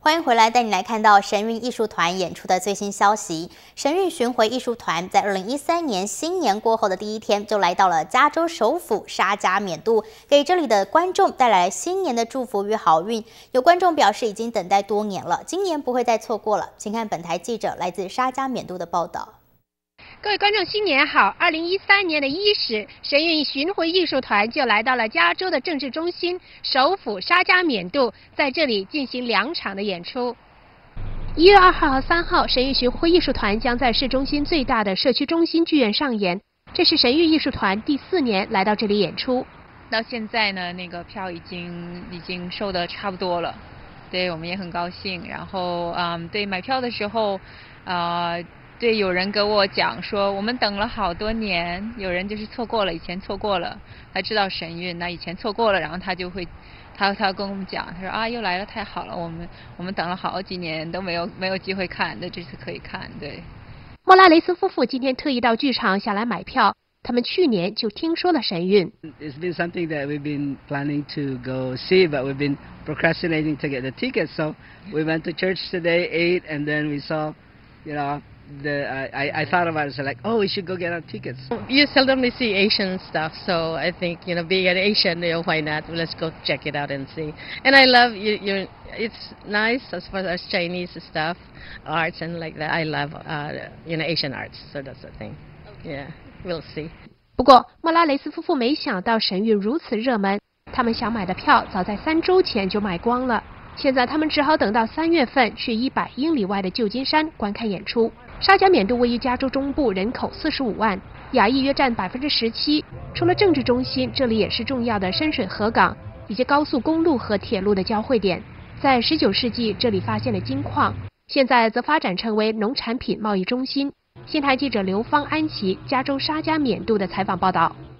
欢迎回来，带你来看到神韵艺术团演出的最新消息。神韵巡回艺术团在2013年新年过后的第一天，就来到了加州首府沙加缅度，给这里的观众带来新年的祝福与好运。有观众表示已经等待多年了，今年不会再错过了。请看本台记者来自沙加缅度的报道。 各位观众，新年好！2013年的伊始，神韵巡回艺术团就来到了加州的政治中心首府沙加缅度，在这里进行2场的演出。1月2号和3号，神韵巡回艺术团将在市中心最大的社区中心剧院上演。这是神韵艺术团第4年来到这里演出。 到现在呢，那个票已经售的差不多了，对我们也很高兴。然后对买票的时候，对，有人跟我讲说，我们等了好多年，有人就是错过了，以前错过了，他知道神韵，那以前错过了，然后他就会，他跟我们讲，他说啊，又来了，太好了，我们等了好几年都没有机会看，那这次可以看，对。 莫拉雷斯夫妇今天特意到剧场下来买票，他们去年就听说了神韵。 It's been something that we've been planning to go see, but we've been procrastinating to get the tickets. So we went to church today, ate, and then we saw, you know. I thought about it, so like, oh, we should go get our tickets. You seldomly see Asian stuff, so I think, being an Asian, why not? Let's go check it out and see. And I love it's nice as far as Chinese stuff, arts and like that. I love, Asian arts, so that's the thing. Yeah, we'll see. 不过，莫拉雷斯夫妇没想到神韵如此热门，他们想买的票早在3周前就卖光了。现在他们只好等到3月份去100英里外的旧金山观看演出。沙加缅度位于加州中部，人口45万，亚裔约占17%。除了政治中心，这里也是重要的深水河港以及高速公路和铁路的交汇点。在19世纪，这里发现了金矿，现在则发展成为农产品贸易中心。新台记者刘芳、安琪，加州沙加缅度的采访报道。